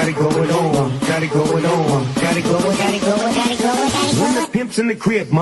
it going on, got it going on, got it going, got it going, got it going, got it going. When the pimp's in the crib,